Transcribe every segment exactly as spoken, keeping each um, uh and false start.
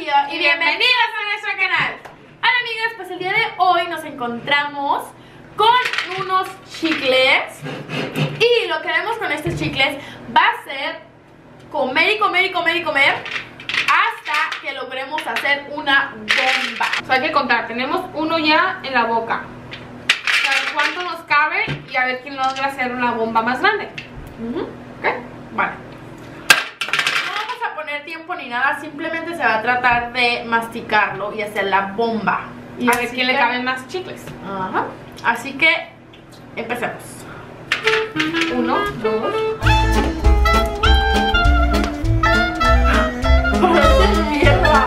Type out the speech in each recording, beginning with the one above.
Rocío y bienvenidos a nuestro canal. Hola amigas, pues el día de hoy nos encontramos con unos chicles y lo que haremos con estos chicles va a ser comer y comer y comer y comer hasta que logremos hacer una bomba. O sea, hay que contar, tenemos uno ya en la boca. O sea, cuánto nos cabe y a ver quién logra hacer una bomba más grande. Uh-huh. ¿Ok? Vale. Tiempo ni nada, simplemente se va a tratar de masticarlo y hacer la bomba y a ver quién le caben más chicles. Ajá. Así que empecemos. Uno, dos. Parece tierra.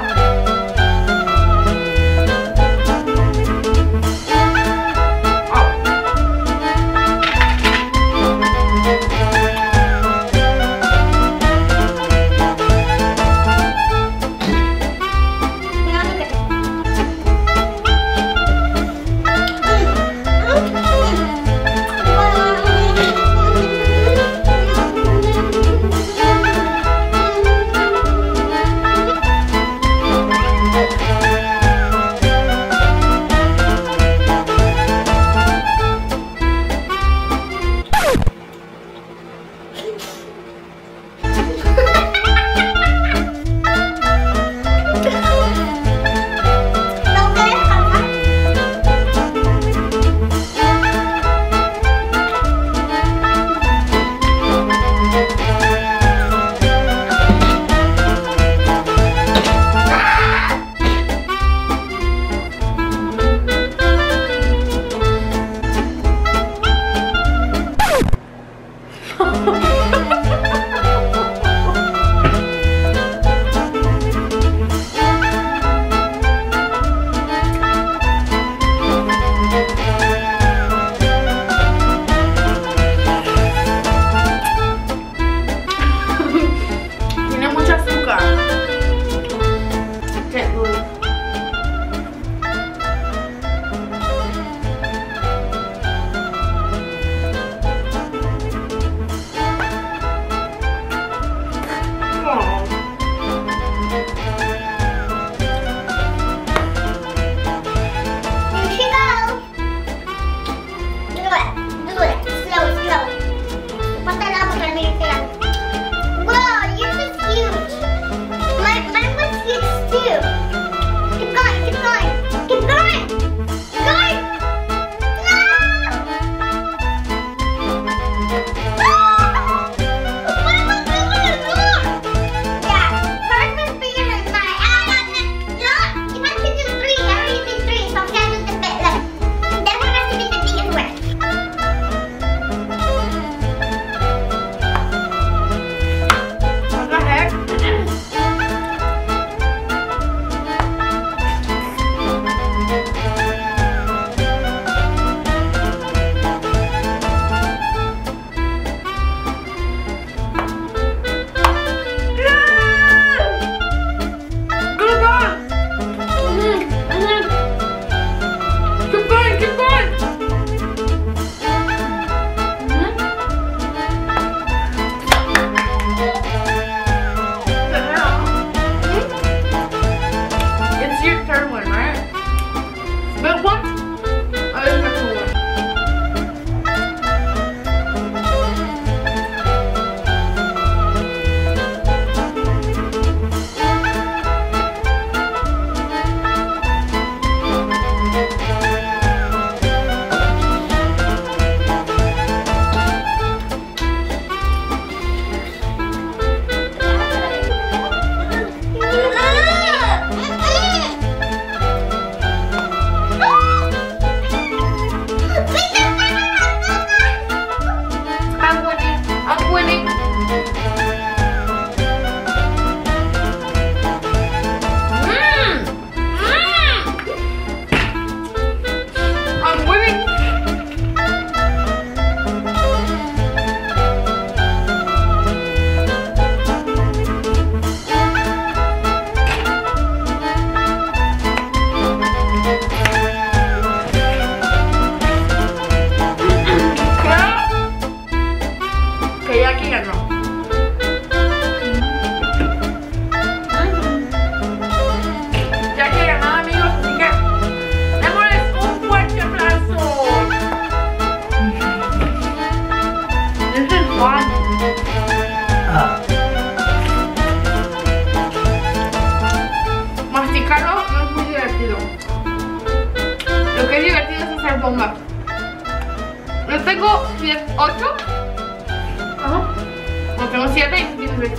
bomba. Yo tengo ocho. Ajá. No, tengo siete y tienes seis.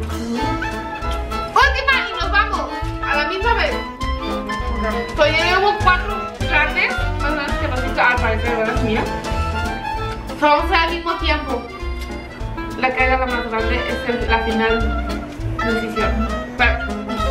Última y nos vamos. A la misma vez. So, ya llevo cuatro grandes. Más grandes que Pasito. Al parecer, ¿verdad? Mira. So, vamos a hacer al mismo tiempo. La que haga la más grande es el- la final decisión. Pero,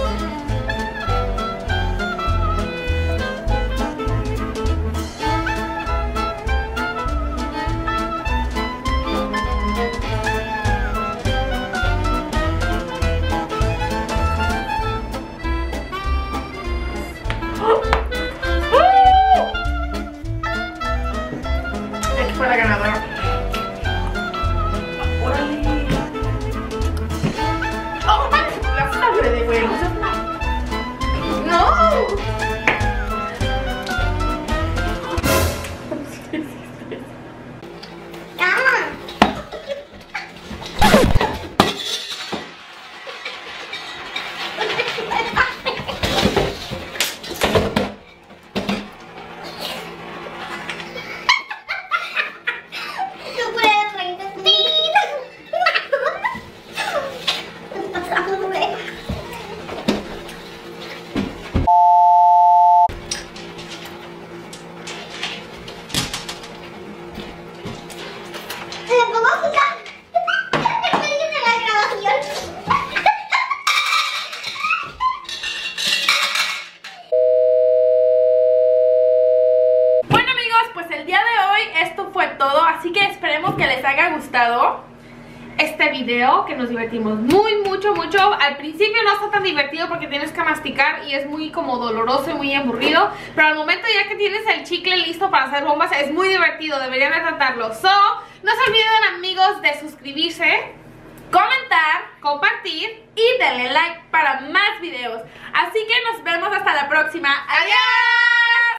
Aquí fue la ganadora. Órale. Oh, la sangre de güey. No. Bueno amigos, pues el día de hoy esto fue todo, así que esperemos que les haya gustado este video, que nos divertimos muy, mucho, mucho. Al principio no está tan divertido porque tienes que masticar y es muy como doloroso y muy aburrido, pero al momento ya que tienes el chicle listo para hacer bombas es muy divertido, deberían de tratarlo. So, no se olviden amigos de suscribirse, comentar compartir. y denle like para más videos. Así que nos vemos hasta la próxima. ¡Adiós!